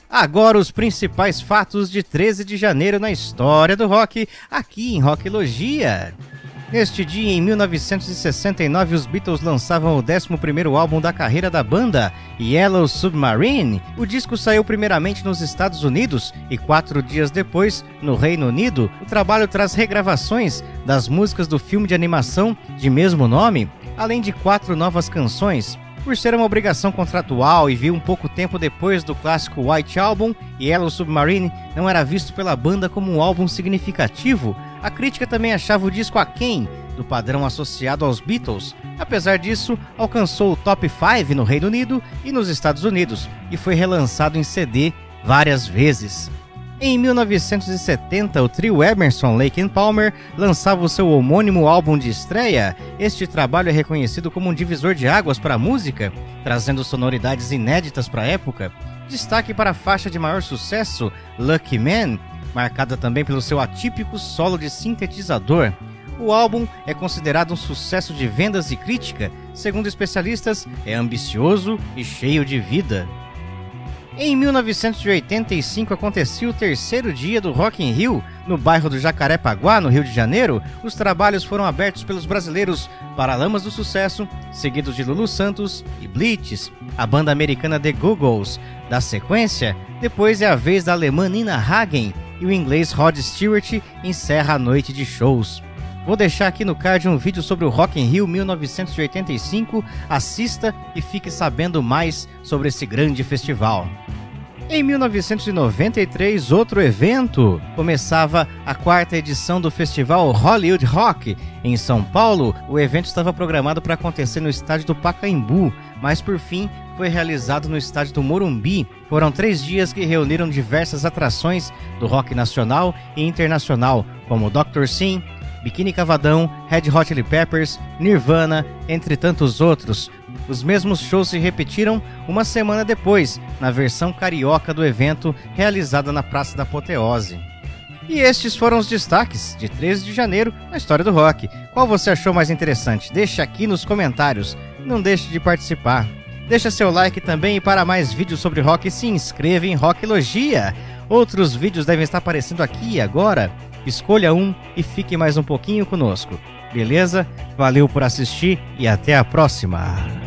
Agora os principais fatos de 13 de janeiro na história do rock, aqui em Rocklogia. Neste dia, em 1969, os Beatles lançavam o 11º álbum da carreira da banda, Yellow Submarine. O disco saiu primeiramente nos Estados Unidos e 4 dias depois, no Reino Unido. O trabalho traz regravações das músicas do filme de animação de mesmo nome, além de 4 novas canções. Por ser uma obrigação contratual e vir um pouco tempo depois do clássico White Album, Yellow Submarine não era visto pela banda como um álbum significativo. A crítica também achava o disco aquém do padrão associado aos Beatles. Apesar disso, alcançou o top 5 no Reino Unido e nos Estados Unidos e foi relançado em CD várias vezes. Em 1970, o trio Emerson, Lake and Palmer lançava o seu homônimo álbum de estreia. Este trabalho é reconhecido como um divisor de águas para a música, trazendo sonoridades inéditas para a época. Destaque para a faixa de maior sucesso, Lucky Man, marcada também pelo seu atípico solo de sintetizador. O álbum é considerado um sucesso de vendas e crítica. Segundo especialistas, é ambicioso e cheio de vida. Em 1985 acontecia o 3º dia do Rock in Rio, no bairro do Jacarepaguá, no Rio de Janeiro. Os trabalhos foram abertos pelos brasileiros Paralamas do Sucesso, seguidos de Lulu Santos e Blitz. A banda americana The Go-Go's dá sequência, depois é a vez da alemã Nina Hagen e o inglês Rod Stewart encerra a noite de shows. Vou deixar aqui no card um vídeo sobre o Rock in Rio 1985, assista e fique sabendo mais sobre esse grande festival. Em 1993, outro evento. Começava a 4ª edição do festival Hollywood Rock em São Paulo. O evento estava programado para acontecer no estádio do Pacaembu, mas por fim foi realizado no estádio do Morumbi. Foram 3 dias que reuniram diversas atrações do rock nacional e internacional, como Dr. Sim, Biquíni Cavadão, Red Hot Chili Peppers, Nirvana, entre tantos outros. Os mesmos shows se repetiram uma semana depois, na versão carioca do evento, realizada na Praça da Apoteose. E estes foram os destaques de 13 de janeiro na história do rock. Qual você achou mais interessante? Deixa aqui nos comentários. Não deixe de participar. Deixa seu like também e para mais vídeos sobre rock se inscreva em Rocklogia. Outros vídeos devem estar aparecendo aqui agora. Escolha um e fique mais um pouquinho conosco. Beleza? Valeu por assistir e até a próxima!